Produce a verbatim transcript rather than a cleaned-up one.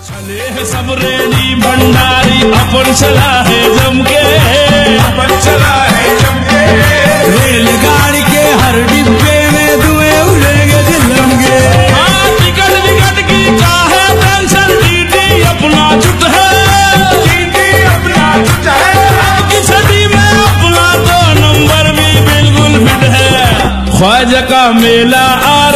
चले सब रेडी भंडारी अपन चला है जमके, अपन चला है जमके। रेलगाड़ी के हर डिब्बे में धुएं उड़ेंगे दिलमगे। हाँ टिकट विकट की चाहे टेंशन, टीटी अपना जुट है, टीटी अपना जुट है। आज की सदी में अपना तो नंबर भी बिल्कुल फिट है। ख्वाजा का मेला आ